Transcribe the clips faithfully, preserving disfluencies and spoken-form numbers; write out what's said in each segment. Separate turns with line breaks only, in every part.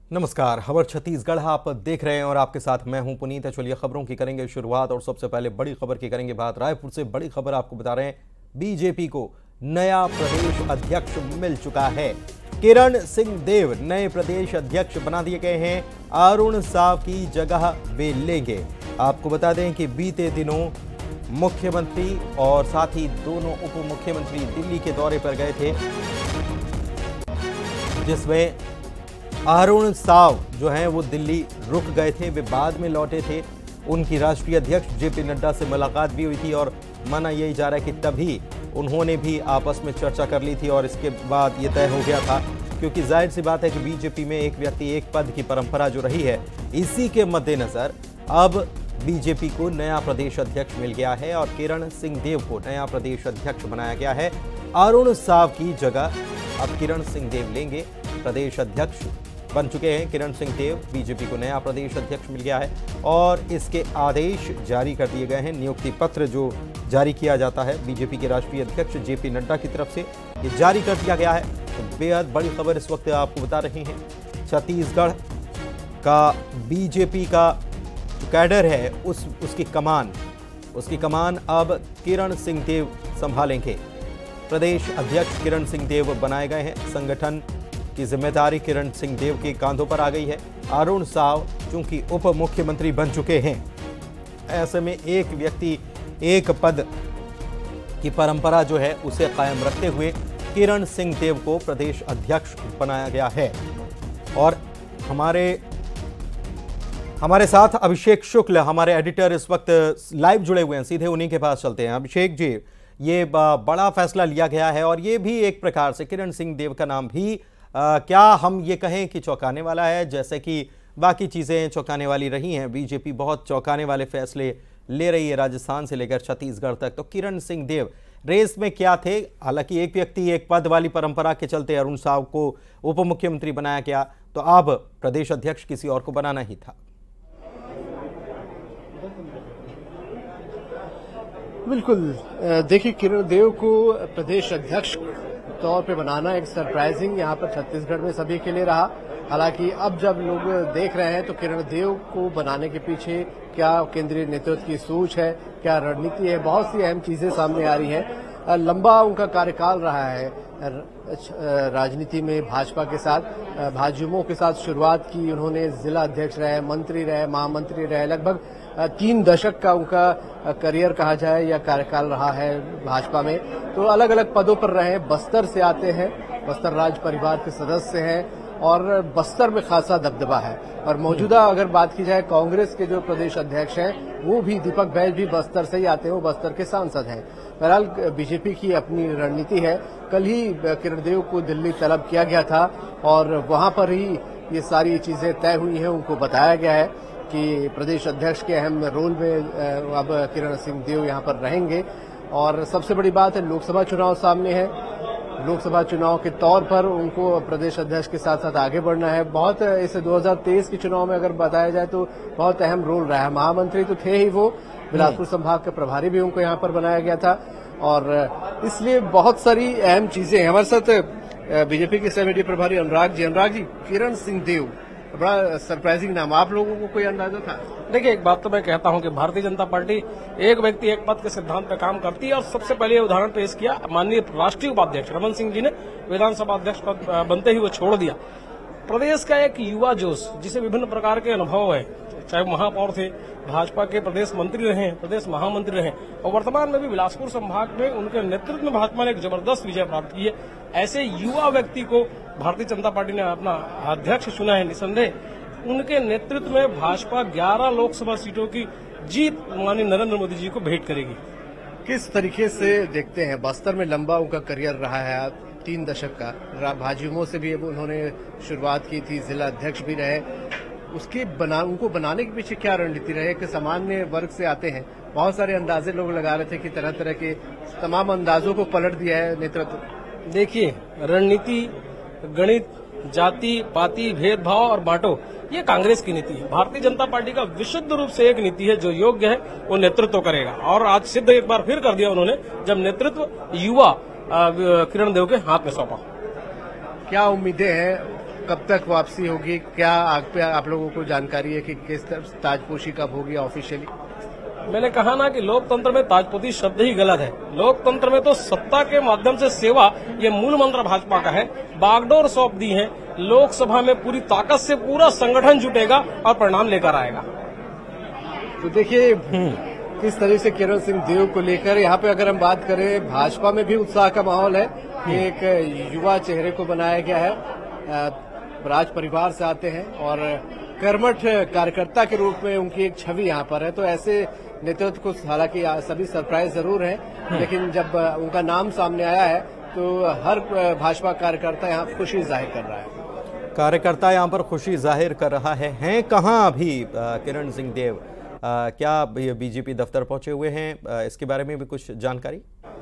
नमस्कार, खबर छत्तीसगढ़ आप देख रहे हैं और आपके साथ मैं हूं पुनीत। चलिए खबरों की करेंगे शुरुआत और सबसे पहले बड़ी खबर की करेंगे बात। रायपुर से बड़ी खबर आपको बता रहे हैं, बीजेपी को नया प्रदेश अध्यक्ष मिल चुका है। किरण सिंह देव नए प्रदेश अध्यक्ष बना दिए गए हैं। अरुण साव की जगह वे लेंगे। आपको बता दें कि बीते दिनों मुख्यमंत्री और साथ ही दोनों उप मुख्यमंत्री दिल्ली के दौरे पर गए थे, जिसमें अरुण साव जो हैं वो दिल्ली रुक गए थे, वे बाद में लौटे थे। उनकी राष्ट्रीय अध्यक्ष जेपी नड्डा से मुलाकात भी हुई थी और माना यही जा रहा है कि तभी उन्होंने भी आपस में चर्चा कर ली थी और इसके बाद ये तय हो गया था, क्योंकि जाहिर सी बात है कि बीजेपी में एक व्यक्ति एक पद की परंपरा जो रही है, इसी के मद्देनजर अब बीजेपी को नया प्रदेश अध्यक्ष मिल गया है और किरण सिंह देव को नया प्रदेश अध्यक्ष बनाया गया है। अरुण साव की जगह अब किरण सिंह देव लेंगे। प्रदेश अध्यक्ष बन चुके हैं किरण सिंह देव। बीजेपी को नया प्रदेश अध्यक्ष मिल गया है और इसके आदेश जारी कर दिए गए हैं। नियुक्ति पत्र जो जारी किया जाता है बीजेपी के राष्ट्रीय अध्यक्ष जेपी नड्डा की तरफ से, ये जारी कर दिया गया है। तो बेहद बड़ी खबर इस वक्त आपको बता रहे हैं। छत्तीसगढ़ का बीजेपी का जो कैडर है उस उसकी कमान उसकी कमान अब किरण सिंह देव संभालेंगे। प्रदेश अध्यक्ष किरण सिंह देव बनाए गए हैं। संगठन की जिम्मेदारी किरण सिंह देव के कांधों पर आ गई है। अरुण साव चूंकि उप मुख्यमंत्री बन चुके हैं, ऐसे में एक व्यक्ति एक पद की परंपरा जो है उसे कायम रखते हुए किरण सिंह देव को प्रदेश अध्यक्ष बनाया गया है। और हमारे हमारे साथ अभिषेक शुक्ल हमारे एडिटर इस वक्त लाइव जुड़े हुए हैं, सीधे उन्हीं के पास चलते हैं। अभिषेक जी, ये बड़ा फैसला लिया गया है और ये भी एक प्रकार से किरण सिंह देव का नाम भी आ, क्या हम ये कहें कि चौंकाने वाला है, जैसे कि बाकी चीज़ें चौंकाने वाली रही हैं। बीजेपी बहुत चौंकाने वाले फैसले ले रही है राजस्थान से लेकर छत्तीसगढ़ तक। तो किरण सिंह देव रेस में क्या थे? हालांकि एक व्यक्ति एक पद वाली परंपरा के चलते अरुण साव को उप मुख्यमंत्री बनाया गया, तो अब प्रदेश अध्यक्ष किसी और को बनाना ही था।
बिल्कुल, देखिए, किरण देव को प्रदेश अध्यक्ष तौर पे बनाना एक सरप्राइजिंग यहाँ पर छत्तीसगढ़ में सभी के लिए रहा। हालांकि अब जब लोग देख रहे हैं तो किरण देव को बनाने के पीछे क्या केंद्रीय नेतृत्व की सोच है, क्या रणनीति है, बहुत सी अहम चीजें सामने आ रही हैं। लंबा उनका कार्यकाल रहा है राजनीति में भाजपा के साथ, भाजयुमों के साथ शुरुआत की उन्होंने। जिला अध्यक्ष रहे, मंत्री रहे, महामंत्री रहे, लगभग तीन दशक का उनका करियर कहा जाए या कार्यकाल रहा है भाजपा में। तो अलग अलग पदों पर रहे। बस्तर से आते हैं, बस्तर राज परिवार के सदस्य हैं और बस्तर में खासा दबदबा है। और मौजूदा अगर बात की जाए कांग्रेस के जो प्रदेश अध्यक्ष हैं, वो भी दीपक बैज भी बस्तर से ही आते हैं, वो बस्तर के सांसद हैं। बहरहाल बीजेपी की अपनी रणनीति है। कल ही किरण देव को दिल्ली तलब किया गया था और वहां पर ही ये सारी चीजें तय हुई हैं। उनको बताया गया है कि प्रदेश अध्यक्ष के अहम रोल में अब किरण सिंह देव यहां पर रहेंगे। और सबसे बड़ी बात है, लोकसभा चुनाव सामने है। लोकसभा चुनाव के तौर पर उनको प्रदेश अध्यक्ष के साथ साथ आगे बढ़ना है। बहुत इस दो हज़ार तेईस के चुनाव में अगर बताया जाए तो बहुत अहम रोल रहा है। महामंत्री तो थे ही वो, बिलासपुर संभाग के प्रभारी भी उनको यहां पर बनाया गया था और इसलिए बहुत सारी अहम चीजें हैं। हमारे साथ बीजेपी के समिति प्रभारी अनुराग जी। अनुराग जी, किरण सिंह देव बड़ा सरप्राइजिंग नाम, आप लोगों को कोई अंदाजा था?
देखिए, एक बात तो मैं कहता हूं कि भारतीय जनता पार्टी एक व्यक्ति एक पद के सिद्धांत पर काम करती है और सबसे पहले ये उदाहरण पेश किया माननीय राष्ट्रीय उपाध्यक्ष रमन सिंह जी ने। विधानसभा अध्यक्ष पद बनते ही वो छोड़ दिया। प्रदेश का एक युवा जोश, जिसे विभिन्न प्रकार के अनुभव है, चाहे महापौर थे, भाजपा के प्रदेश मंत्री रहे, प्रदेश महामंत्री रहे और वर्तमान में भी बिलासपुर संभाग में उनके नेतृत्व में भाजपा ने एक जबरदस्त विजय प्राप्त की है। ऐसे युवा व्यक्ति को भारतीय जनता पार्टी ने अपना अध्यक्ष चुना है। निसंदेह उनके नेतृत्व में भाजपा ग्यारह लोकसभा सीटों की जीत माननीय नरेंद्र मोदी जी को भेंट करेगी।
किस तरीके से देखते हैं? बस्तर में लंबा उनका करियर रहा है, तीन दशक का। भाजयुमों से भी उन्होंने शुरुआत की थी, जिला अध्यक्ष भी रहे। उसके बना उनको बनाने के पीछे क्या रणनीति रहे कि सामान्य वर्ग से आते हैं? बहुत सारे अंदाजे लोग लगा रहे थे कि तरह तरह के तमाम अंदाजों को पलट दिया है नेतृत्व।
देखिए, रणनीति, गणित, जाति पाति, भेदभाव और बांटो, ये कांग्रेस की नीति है। भारतीय जनता पार्टी का विशुद्ध रूप से एक नीति है, जो योग्य है वो नेतृत्व करेगा और आज सिद्ध एक बार फिर कर दिया उन्होंने, जब नेतृत्व युवा किरण देव के हाथ में सौंपा।
क्या उम्मीदें हैं कब तक वापसी होगी? क्या आप पे आप लोगों को जानकारी है कि किस तरह ताजपोशी कब होगी ऑफिशियली?
मैंने कहा ना कि लोकतंत्र में ताजपोशी शब्द ही गलत है। लोकतंत्र में तो सत्ता के माध्यम से सेवा, ये मूल मंत्र भाजपा का है। बागडोर सौंप दी है, लोकसभा में पूरी ताकत से पूरा संगठन जुटेगा और परिणाम लेकर आएगा।
तो देखिए किस तरह से किरण सिंह देव को लेकर यहाँ पे अगर हम बात करें, भाजपा में भी उत्साह का माहौल है। एक युवा चेहरे को बनाया गया है, राज परिवार से आते हैं और कर्मठ कार्यकर्ता के रूप में उनकी एक छवि यहाँ पर है। तो ऐसे नेतृत्व को हालांकि सभी सरप्राइज जरूर है, लेकिन जब उनका नाम सामने आया है तो हर भाजपा कार्यकर्ता यहाँ खुशी जाहिर कर रहा है।
कार्यकर्ता यहाँ पर खुशी जाहिर कर रहा है। हैं कहाँ अभी किरण सिंह देव? आ, क्या बीजेपी दफ्तर पहुंचे हुए हैं? आ, इसके बारे में भी कुछ जानकारी?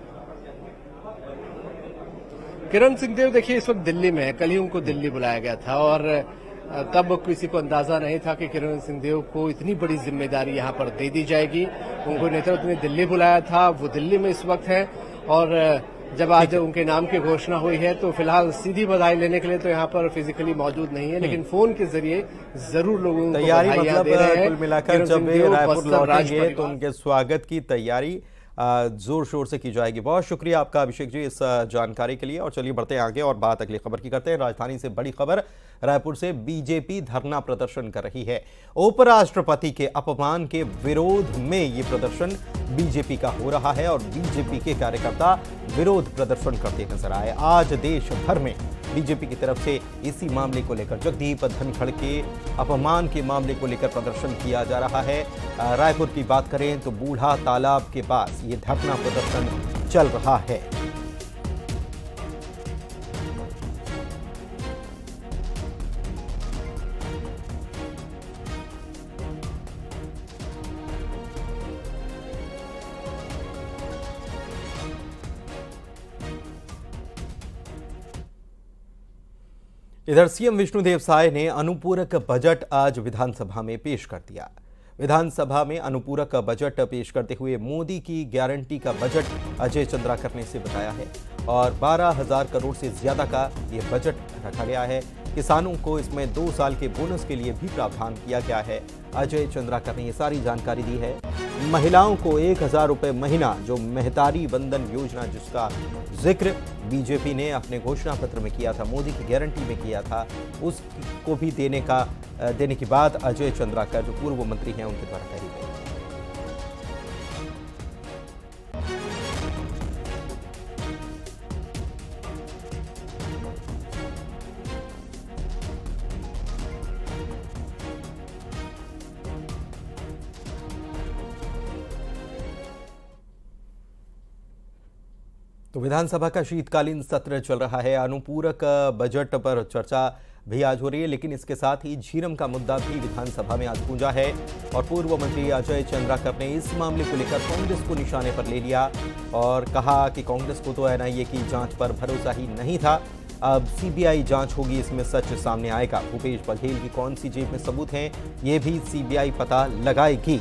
किरण सिंह देव देखिए इस वक्त दिल्ली में है। कल ही उनको दिल्ली बुलाया गया था और तब किसी को अंदाजा नहीं था कि किरण सिंह देव को इतनी बड़ी जिम्मेदारी यहाँ पर दे दी जाएगी। उनको नेतृत्व ने दिल्ली बुलाया था, वो दिल्ली में इस वक्त है और जब आज उनके नाम की घोषणा हुई है तो फिलहाल सीधी बधाई लेने के लिए तो यहाँ पर फिजिकली मौजूद नहीं है, लेकिन फोन के जरिए जरूर लोगों को
तैयारी मतलब
दे रहे हैं।
कुल मिलाकर जब वे रायपुर लौटेंगे तो उनके स्वागत की तैयारी जोर शोर से की जाएगी। बहुत शुक्रिया आपका अभिषेक जी इस जानकारी के लिए। और चलिए बढ़ते हैं आगे और बात अगली खबर की करते हैं। राजधानी से बड़ी खबर, रायपुर से बीजेपी धरना प्रदर्शन कर रही है। उपराष्ट्रपति के अपमान के विरोध में ये प्रदर्शन बीजेपी का हो रहा है और बीजेपी के कार्यकर्ता विरोध प्रदर्शन करते नजर आए। आज देश भर में बीजेपी की तरफ से इसी मामले को लेकर, जगदीप धनखड़ के अपमान के मामले को लेकर प्रदर्शन किया जा रहा है। रायपुर की बात करें तो बूढ़ा तालाब के पास ये धरना प्रदर्शन चल रहा है। इधर सीएम विष्णुदेव साय ने अनुपूरक बजट आज विधानसभा में पेश कर दिया। विधानसभा में अनुपूरक बजट पेश करते हुए मोदी की गारंटी का बजट अजय चंद्राकर ने से बताया है और बारह हजार करोड़ से ज्यादा का यह बजट रखा गया है। किसानों को इसमें दो साल के बोनस के लिए भी प्रावधान किया गया है। अजय चंद्राकर ने ये सारी जानकारी दी है। महिलाओं को एक हजार रुपये महीना, जो मेहतारी बंधन योजना जिसका जिक्र बीजेपी ने अपने घोषणा पत्र में किया था, मोदी की गारंटी में किया था, उसको भी देने का देने की बात अजय चंद्राकर जो पूर्व मंत्री हैं उनके द्वारा कही गई। तो विधानसभा का शीतकालीन सत्र चल रहा है। अनुपूरक बजट पर चर्चा भी आज हो रही है, लेकिन इसके साथ ही झीरम का मुद्दा भी विधानसभा में आज गूंजा है और पूर्व मंत्री अजय चंद्राकर ने इस मामले को लेकर कांग्रेस को निशाने पर ले लिया और कहा कि कांग्रेस को तो एनआईए की जांच पर भरोसा ही नहीं था, अब सीबीआई जांच होगी, इसमें सच सामने आएगा। भूपेश बघेल की कौन सी जेब में सबूत हैं, ये भी सीबीआई पता लगाएगी।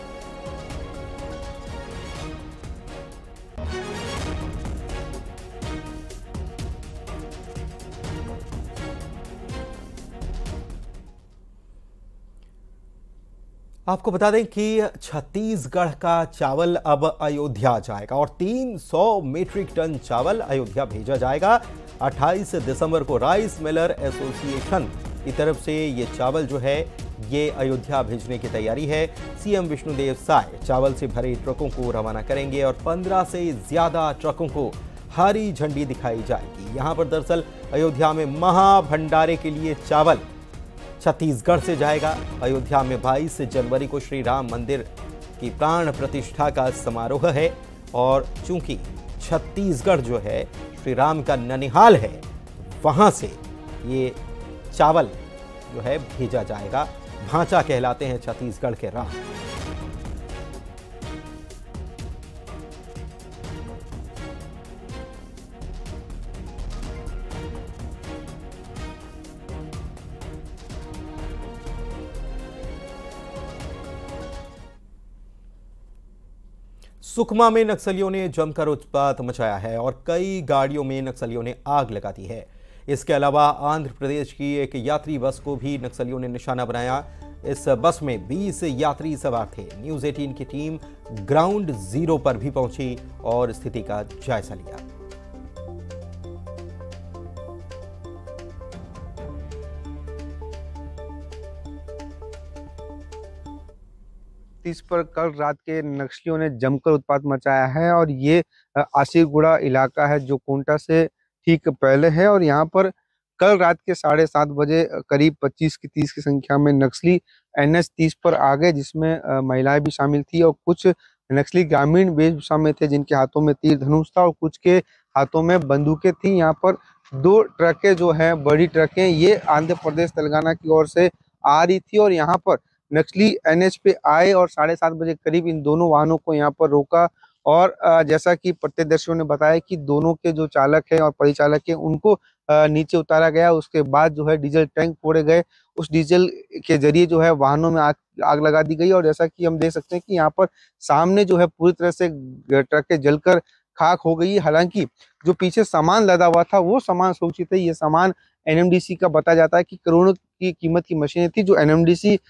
आपको बता दें कि छत्तीसगढ़ का चावल अब अयोध्या जाएगा और तीन सौ मीट्रिक टन चावल अयोध्या भेजा जाएगा। अट्ठाईस दिसंबर को राइस मिलर एसोसिएशन की तरफ से ये चावल जो है ये अयोध्या भेजने की तैयारी है। सीएम विष्णुदेव साय चावल से भरे ट्रकों को रवाना करेंगे और पंद्रह से ज्यादा ट्रकों को हरी झंडी दिखाई जाएगी। यहां पर दरअसल अयोध्या में महाभंडारे के लिए चावल छत्तीसगढ़ से जाएगा। अयोध्या में बाईस जनवरी को श्री राम मंदिर की प्राण प्रतिष्ठा का समारोह है और चूंकि छत्तीसगढ़ जो है श्री राम का ननिहाल है, वहां से ये चावल जो है भेजा जाएगा। भांचा कहलाते हैं छत्तीसगढ़ के राम। सुकमा में नक्सलियों ने जमकर उत्पात मचाया है और कई गाड़ियों में नक्सलियों ने आग लगा दी है। इसके अलावा आंध्र प्रदेश की एक यात्री बस को भी नक्सलियों ने निशाना बनाया। इस बस में बीस यात्री सवार थे। न्यूज़ अठारह की टीम ग्राउंड जीरो पर भी पहुंची और स्थिति का जायजा लिया।
इस पर कल रात के नक्सलियों ने जमकर उत्पात मचाया है और ये आशिरगुड़ा इलाका है जो कोंटा से ठीक पहले है। और यहाँ पर कल रात के साढ़े सात बजे करीब पच्चीस की तीस की संख्या में नक्सली एन एच तीस पर आ गए, जिसमें महिलाएं भी शामिल थी और कुछ नक्सली ग्रामीण वेशभूषा में थे जिनके हाथों में तीर धनुष था और कुछ के हाथों में बंदूकें थी। यहाँ पर दो ट्रकें जो हैं, बड़ी ट्रकें, ये आंध्र प्रदेश तेलंगाना की ओर से आ रही थी और यहाँ पर नक्सली एन एच पे आए और साढ़े सात बजे करीब इन दोनों वाहनों को यहाँ पर रोका। और जैसा कि प्रत्यक्षदर्शियों ने बताया कि दोनों के जो चालक हैं और परिचालक हैं उनको नीचे उतारा गया। उसके बाद जो है डीजल टैंक फोड़े गए, उस डीजल के जरिए जो है वाहनों में आग आग लगा दी गई। और जैसा कि हम देख सकते हैं कि यहाँ पर सामने जो है पूरी तरह से ट्रकें जलकर खाक हो गई। हालांकि जो पीछे सामान लदा हुआ था वो सामान सुरक्षित है। ये सामान एन एम डी सी का बताया जाता है कि करोड़ों की कीमत की मशीनें थी जो एन एम डी सी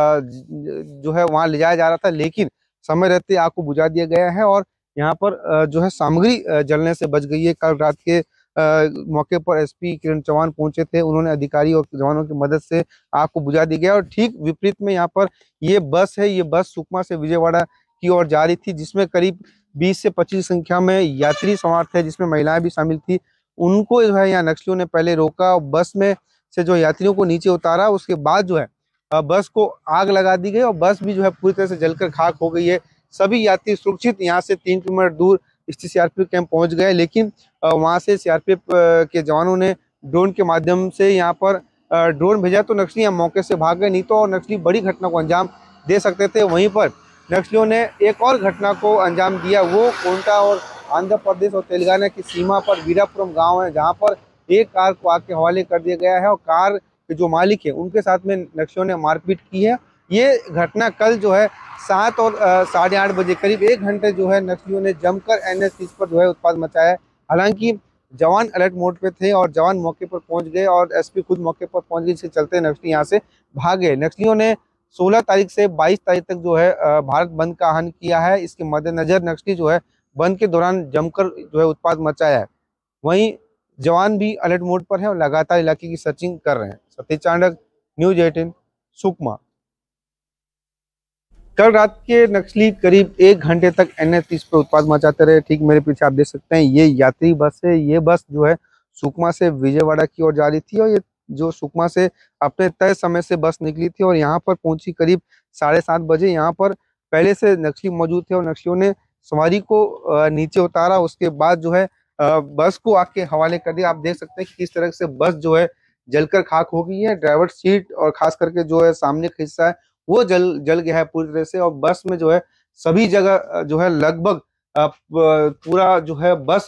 जो है वहां ले जाया जा रहा था, लेकिन समय रहते आग को बुझा दिया गया है और यहाँ पर जो है सामग्री जलने से बच गई है। कल रात के मौके पर एस पी किरण चौहान पहुंचे थे, उन्होंने अधिकारी और जवानों की मदद से आग को बुझा दिया गया। और ठीक विपरीत में यहाँ पर ये बस है, ये बस सुकमा से विजयवाड़ा की ओर जा रही थी, जिसमें करीब बीस से पच्चीस संख्या में यात्री सवार थे, जिसमें महिलाएं भी शामिल थी। उनको जो है यहाँ नक्सलियों ने पहले रोका और बस में से जो यात्रियों को नीचे उतारा। उसके बाद जो है बस को आग लगा दी गई और बस भी जो है पूरी तरह से जलकर खाक हो गई है। सभी यात्री सुरक्षित यहाँ से तीन किलोमीटर दूर स्थित C R P F camp पहुंच गए, लेकिन वहां से सी आर पी एफ के जवानों ने ड्रोन के माध्यम से यहाँ पर ड्रोन भेजा तो नक्सली यहाँ मौके से भाग गए, नहीं तो और नक्सली बड़ी घटना को अंजाम दे सकते थे। वहीं पर नक्सलियों ने एक और घटना को अंजाम दिया, वो कोंटा और आंध्र प्रदेश और तेलंगाना की सीमा पर वीरापुरम गांव है, जहां पर एक कार को आग के हवाले कर दिया गया है और कार के जो मालिक है उनके साथ में नक्सलियों ने मारपीट की है। ये घटना कल जो है सात और साढ़े आठ बजे करीब एक घंटे जो है नक्सलियों ने जमकर एन एच तीस पर जो है उत्पात मचाया है। हालांकि जवान अलर्ट मोड पे थे और जवान मौके पर पहुंच गए और एस पी खुद मौके पर पहुंच गए, जिसके चलते नक्सली यहाँ से भाग गए। नक्सलियों ने सोलह तारीख से बाईस तारीख तक जो है भारत बंद का आह्वान किया है। इसके मद्देनजर नक्सली जो है बंद के दौरान जमकर जो है उत्पात मचाया है। वहीं जवान भी अलर्ट मोड पर है और लगातार इलाके की सर्चिंग कर रहे हैं। सतीश चांडक, न्यूज़ अठारह, सुकमा। कल रात के नक्सली करीब एक घंटे तक एन एच तीस पर उत्पात मचाते रहे। ठीक मेरे पीछे आप देख सकते हैं ये यात्री बस है। ये बस जो है सुकमा से विजयवाड़ा की ओर जा रही थी और ये जो सुकमा से अपने तय समय से बस निकली थी और यहाँ पर पहुंची करीब साढ़े सात बजे। यहाँ पर पहले से नक्सली मौजूद थे और नक्सलियों ने सवारी को नीचे उतारा। उसके बाद जो है बस को आग के हवाले कर दिया। आप देख सकते हैं कि किस तरह से बस जो है जलकर खाक हो गई है। ड्राइवर सीट और खास करके जो है सामने का हिस्सा है वो जल जल गया है पूरी तरह से और बस में जो है सभी जगह जो है लगभग पूरा जो है बस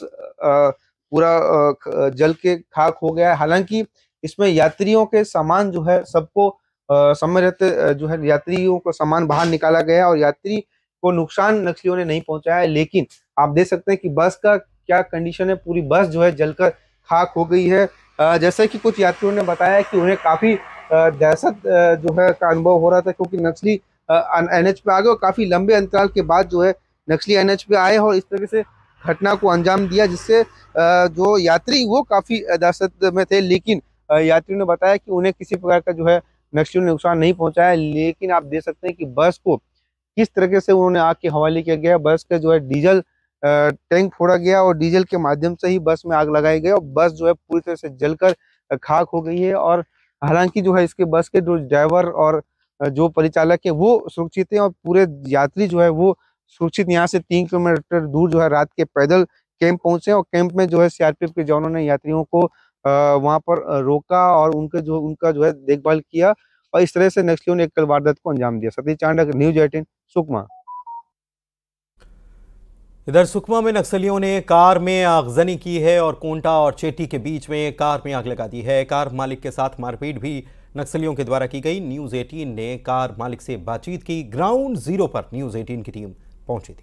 पूरा जल के खाक हो गया है। हालांकि इसमें यात्रियों के सामान जो है सबको समय रहते जो है यात्रियों को सामान बाहर निकाला गया और यात्री को नुकसान नक्सलियों ने नहीं पहुंचाया है। लेकिन आप देख सकते हैं कि बस का क्या कंडीशन है, पूरी बस जो है जलकर खाक हो गई है। जैसे कि कुछ यात्रियों ने बताया कि उन्हें काफी दहशत जो है का अनुभव हो रहा था, क्योंकि नक्सली एन एच पे आ गए और काफी लंबे अंतराल के बाद जो है नक्सली एन एच पे आए और इस तरह से घटना को अंजाम दिया, जिससे जो यात्री वो काफी दहशत में थे। लेकिन यात्रियों ने बताया कि उन्हें किसी प्रकार का जो है नक्सलियों ने नुकसान नहीं पहुंचाया। लेकिन आप देख सकते हैं कि बस को किस तरीके से उन्होंने आग के हवाले किया गया। बस का जो है डीजल टैंक फोड़ा गया और डीजल के माध्यम से ही बस में आग लगाई गई और बस जो है पूरी तरह से जलकर खाक हो गई है। और हालांकि जो है इसके बस के जो ड्राइवर और जो परिचालक है वो सुरक्षित है और पूरे यात्री जो है वो सुरक्षित यहाँ से तीन किलोमीटर दूर जो है रात के पैदल कैंप पहुंचे और कैंप में जो है सी आर पी एफ के जवानों ने यात्रियों को वहां पर रोका और उनके जो उनका जो है देखभाल किया और इस तरह से नक्सलियों ने एक कल वारदात को अंजाम दिया। सतीश चांडक, न्यूज़ अठारह, सुकमा।
इधर सुकमा में नक्सलियों ने कार में आगजनी की है और कोंटा और चेटी के बीच में कार में आग लगा दी है। कार मालिक के साथ मारपीट भी नक्सलियों के द्वारा की गई। न्यूज़ अठारह ने कार मालिक से बातचीत की। ग्राउंड जीरो पर न्यूज़ अठारह की टीम पहुंची थी।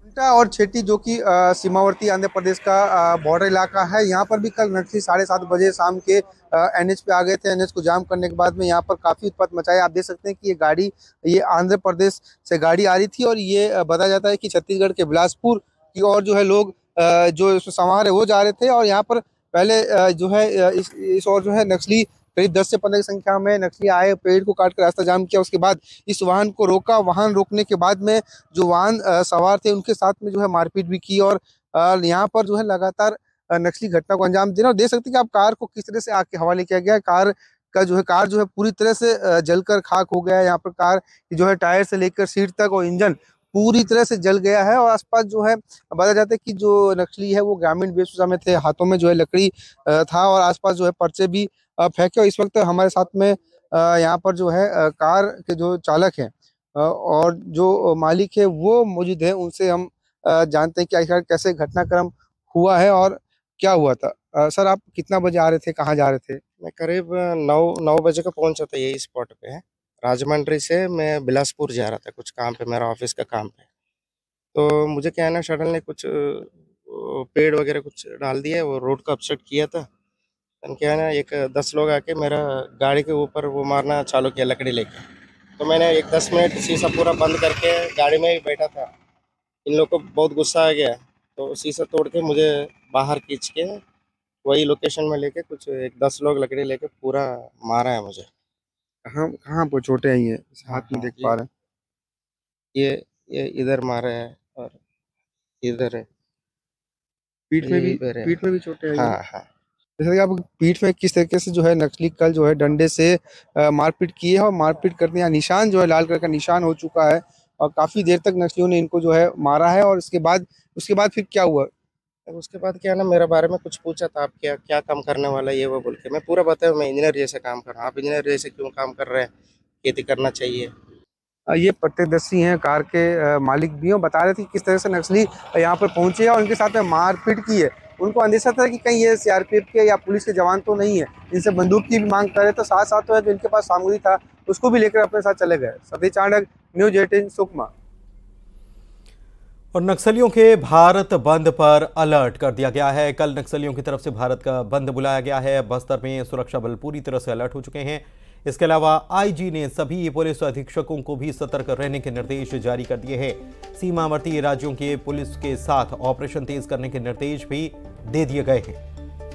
कुंटा और छेटी जो कि अ, सीमावर्ती आंध्र प्रदेश का बॉर्डर इलाका है, यहाँ पर भी कल नक्सली साढ़े सात बजे शाम के एनएच पे आ गए थे। एनएच को जाम करने के बाद में यहाँ पर काफी उत्पात मचाया। आप देख सकते हैं कि ये गाड़ी ये आंध्र प्रदेश से गाड़ी आ रही थी और ये अ, बताया जाता है कि छत्तीसगढ़ के बिलासपुर की और जो है लोग अ, जो इसमें सवार है वो जा रहे थे। और यहाँ पर पहले अ, जो है अ, इस इस और जो है नक्सली करीब दस से पंद्रह की संख्या में नक्सली आए, पेड़ को काट कर रास्ता जाम किया। उसके बाद इस वाहन को रोका। वाहन रोकने के बाद में जो वाहन अ, सवार थे उनके साथ में जो है मारपीट भी की और अ, यहाँ पर जो है लगातार अ, नक्सली घटना को अंजाम देना। और देख सकते हैं कि आप कार को किस तरह से आग के हवाले किया गया है। कार का जो है कार जो है पूरी तरह से अ, जलकर खाक हो गया है। यहाँ पर कार की जो है टायर से लेकर सीट तक और इंजन पूरी तरह से जल गया है। और आसपास जो है बताया जाता है कि जो नक्सली है वो ग्रामीण वेशभूषा में थे, हाथों में जो है लकड़ी अ, था और आसपास जो है पर्चे भी अ, फेंके। और इस वक्त हमारे साथ में अ, यहाँ पर जो है अ, कार के जो चालक हैं अ, और जो मालिक है वो मौजूद है। उनसे हम अ, जानते हैं कि आखिर कैसे घटनाक्रम हुआ है और क्या हुआ था। अ, सर आप कितना बजे आ रहे थे, कहाँ जा रहे थे?
मैं करीब नौ नौ बजे को पहुंचा था यही स्पॉट पे। राजमंड्री से मैं बिलासपुर जा रहा था कुछ काम पे, मेरा ऑफिस का काम पे। तो मुझे क्या है ना, सडनली कुछ अ, पेड़ वगैरह कुछ डाल दिए, वो रोड को अपसेट किया था। तो क्या है ना, एक दस लोग आके मेरा गाड़ी के ऊपर वो मारना चालू किया लकड़ी लेके। तो मैंने एक दस मिनट शीशा पूरा बंद करके गाड़ी में ही बैठा था। इन लोग को बहुत गुस्सा आ गया, तो शीशा तोड़ के मुझे बाहर खींच के वही लोकेशन में लेके कुछ एक दस लोग लकड़ी लेके पूरा मारा है मुझे।
कहाँ कहाँ पर चोटें आई हैं? हाथ में
हाँ,
देख
ये
पा रहे हैं।
ये ये इधर मारा है और इधर है,
पीठ में भी
यहीं पर है।
पीठ में भी चोटें आई हैं।
हाँ हाँ
जैसे कि आप पीठ में किस तरीके से जो है नक्सली कल जो है डंडे से अ, मारपीट की है और मारपीट करने का निशान जो है लाल कलर का निशान हो चुका है और काफी देर तक नक्सलियों ने इनको जो है मारा है। और उसके बाद उसके बाद फिर क्या हुआ?
अब उसके बाद क्या है ना, मेरे बारे में कुछ पूछा था, आप क्या क्या काम करने वाला है ये वो बोल के। मैं पूरा बताया मैं इंजीनियर जैसे काम कर रहा हूँ। आप इंजीनियर जैसे क्यों काम कर रहे हैं, खेती करना चाहिए।
अ, ये प्रत्यक्षदर्शी हैं, कार के अ, मालिक भी हैं, बता रहे थे कि किस तरह से नक्सली यहाँ पर पहुंचे और उनके साथ में मारपीट की है। उनको अंदेशा था कि कहीं ये सीआरपीएफ के या पुलिस के जवान तो नहीं है, इनसे बंदूक की भी मांग कर रहे। तो साथ साथ जो है जो इनके पास सामग्री था उसको भी लेकर अपने साथ चले गए। Satish Chanak, news eighteen, Sukma.
और नक्सलियों के भारत बंद पर अलर्ट कर दिया गया है। कल नक्सलियों की तरफ से भारत का बंद बुलाया गया है। बस्तर में सुरक्षा बल पूरी तरह से अलर्ट हो चुके हैं। इसके अलावा आईजी ने सभी पुलिस अधीक्षकों को भी सतर्क रहने के निर्देश जारी कर दिए हैं। सीमावर्ती राज्यों के पुलिस के साथ ऑपरेशन तेज करने के निर्देश भी दे दिए गए हैं।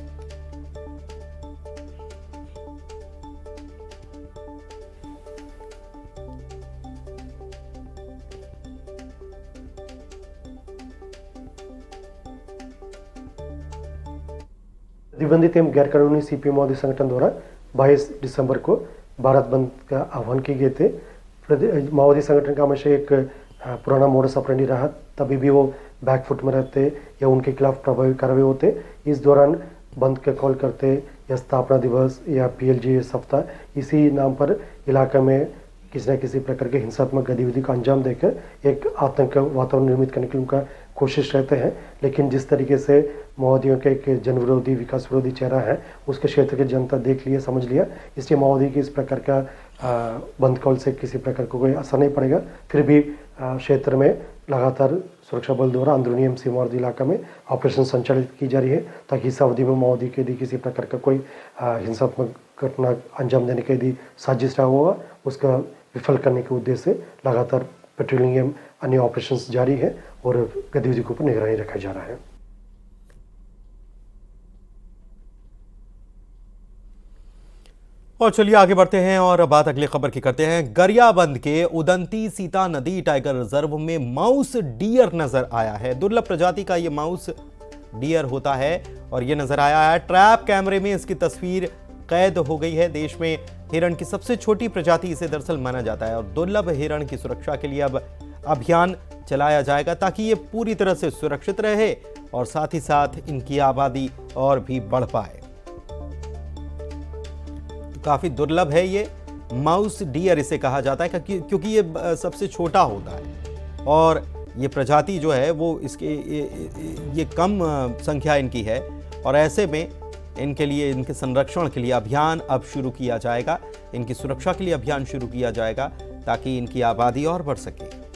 प्रतिबंधित एवं गैर कानूनी सीपीएम माओवादी संगठन द्वारा बाईस दिसंबर को भारत बंद का आह्वान किए गए थे। माओवादी संगठन का हमेशा एक पुराना मोडस ऑपरेंडी रहा, तभी भी वो बैकफुट में रहते या उनके खिलाफ प्रभावी कार्रवाई होते। इस दौरान बंद का कॉल करते या स्थापना दिवस या पीएलजी सप्ताह, इसी नाम पर इलाके में किसी न किसी प्रकार के हिंसात्मक गतिविधि का अंजाम देकर एक आतंक वातावरण निर्मित करने के लिए उनका कोशिश रहते हैं। लेकिन जिस तरीके से माओवादियों के एक जन विरोधी विकास विरोधी चेहरा है, उसके क्षेत्र की जनता देख लिया, समझ लिया, इसलिए माओवादी की इस प्रकार का बंद कॉल से किसी प्रकार को कोई असर नहीं पड़ेगा। फिर भी क्षेत्र में लगातार सुरक्षा बल द्वारा अंदरूनी एवं सीमावर्ती इलाका में ऑपरेशन संचालित की जा रही है, ताकि इस अवधि में माओवादी के यदि किसी प्रकार का कोई हिंसात्मक घटना अंजाम देने के यदि साजिश रहा होगा, उसका विफल करने के उद्देश्य से लगातार पेट्रोलिंग एवं अन्य ऑपरेशंस जारी है और गतिविधि के ऊपर निगरानी रखा जा रहा है।
और चलिए आगे बढ़ते हैं और बात अगली खबर की करते हैं। गरियाबंद के उदंती सीता नदी टाइगर रिजर्व में माउस डियर नजर आया है। दुर्लभ प्रजाति का यह माउस डियर होता है और यह नजर आया है। ट्रैप कैमरे में इसकी तस्वीर कैद हो गई है। देश में हिरण की सबसे छोटी प्रजाति इसे दरअसल माना जाता है और दुर्लभ हिरण की सुरक्षा के लिए अब अभियान चलाया जाएगा ताकि ये पूरी तरह से सुरक्षित रहे और साथ ही साथ इनकी आबादी और भी बढ़ पाए। काफी दुर्लभ है ये माउस डियर, इसे कहा जाता है क्योंकि ये सबसे छोटा होता है और ये प्रजाति जो है वो इसके ये, ये कम संख्या इनकी है और ऐसे में इनके लिए इनके संरक्षण के लिए अभियान अब शुरू किया जाएगा, इनकी सुरक्षा के लिए अभियान शुरू किया जाएगा ताकि इनकी आबादी और बढ़ सके।